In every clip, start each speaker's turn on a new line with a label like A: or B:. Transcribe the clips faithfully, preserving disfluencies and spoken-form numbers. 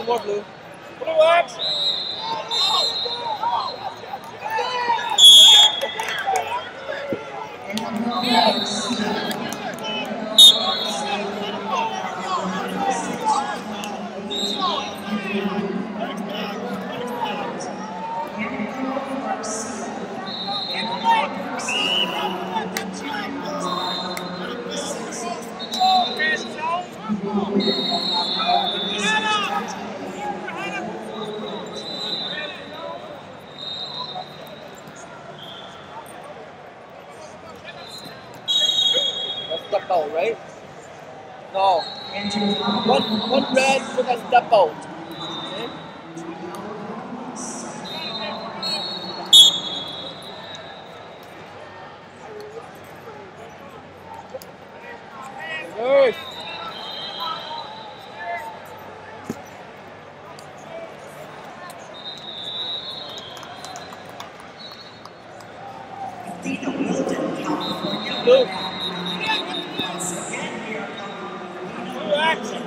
A: more blue.
B: Blue action.
A: That's step out, right? No. One, one red for that step out. Okay. Good.
C: Athena Wilton, California.
A: Blue.
B: Blue action.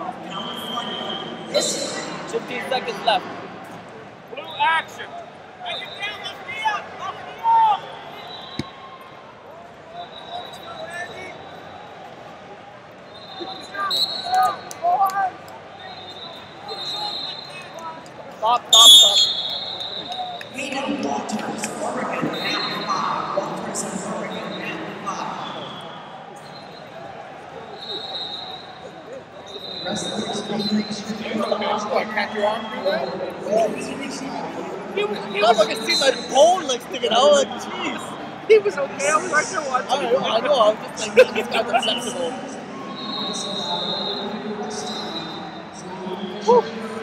A: fifteen seconds left.
B: Blue action. Take it down, let's be up, let's be up.
A: Stop, stop, stop.
C: Hayden Walters, Oregon, at five. Walters and Oregon at five. Wrestlers,
B: Catch your arm.
A: He was, he was, I can see my bone like sticking out. Like, jeez.
B: He was okay. I'm right there watching.
A: I know, I know. I'm just like, these guys are flexible. Woo.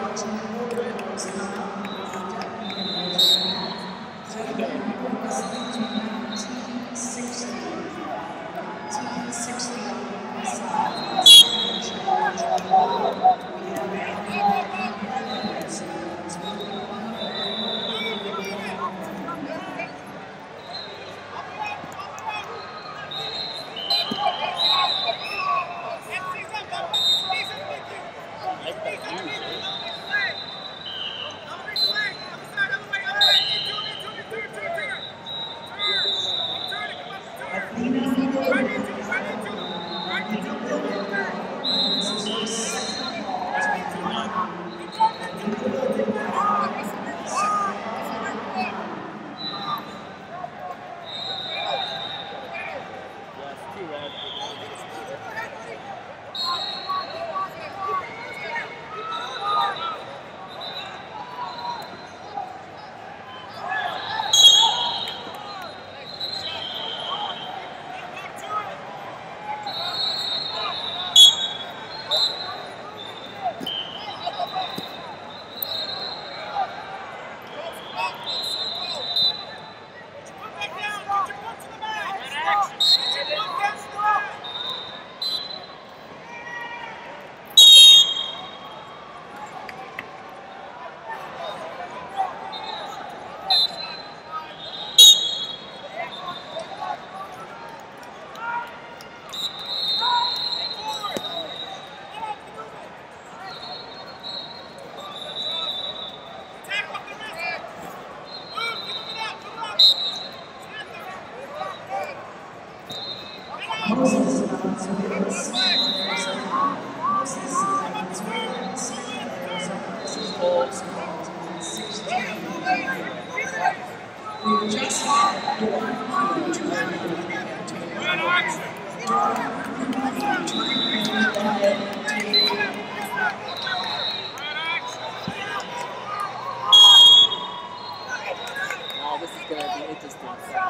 A: Now this is gonna be interesting.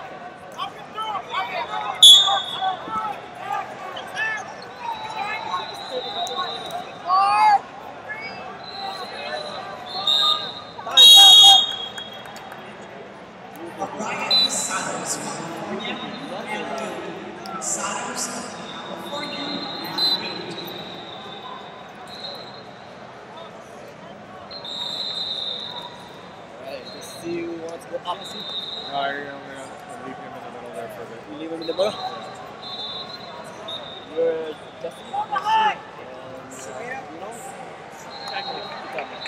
C: Ryan Saddles, California, and Saddles, California, at eight.
A: Alright, let's see who wants to go opposite.
D: Alright, I'm gonna leave him in the middle there for a bit.
A: You leave him in the middle. You're Justin. And, uh, you know, technically,